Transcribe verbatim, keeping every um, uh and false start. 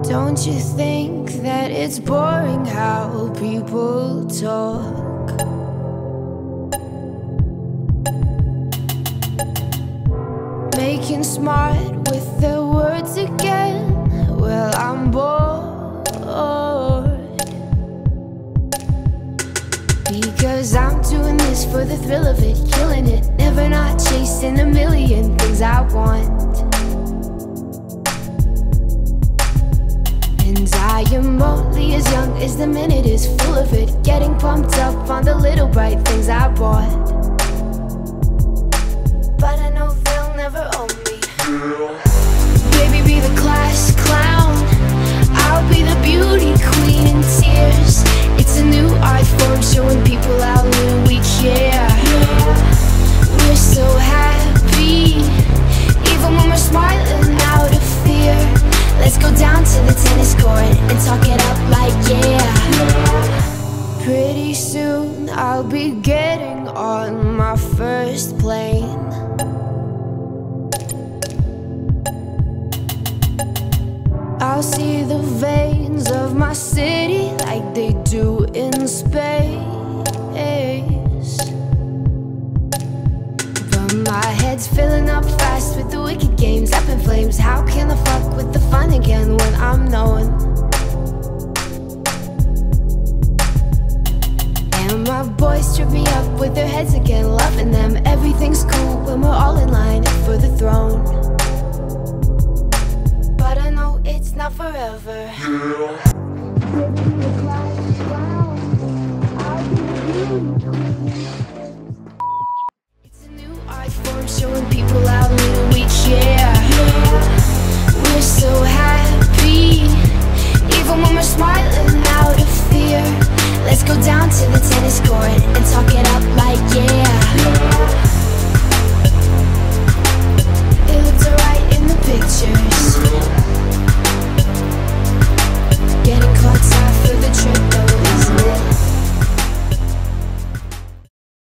Don't you think that it's boring how people talk? Making smart with their words again. Well, I'm bored, because I'm doing this for the thrill of it, killing it, never not chasing a million things I want. And I am only as young as the minute is full of it, getting pumped up on the little bright things I bought. But I know they'll never own me. Baby, be the class clown, I'll be the beauty queen in tears. It's a new art form showing people how little we care. We're so happy, even when we're smiling out of fear. Let's go down to the tennis court and talk it up like yeah. Pretty soon I'll be getting on my first plane. I'll see the veins of my city like they do in space. But my head's filling up fast with the wicked games up in flames. How can I fuck with the fun again when I'm known? And my boys trip me up with their heads again, loving them. Everything's cool when we're all in line for the throne. But I know it's not forever. It's a new art form showing people how little we care. We're so happy, even when we're smiling out of fear. Let's go down to the tennis court and talk it up like yeah.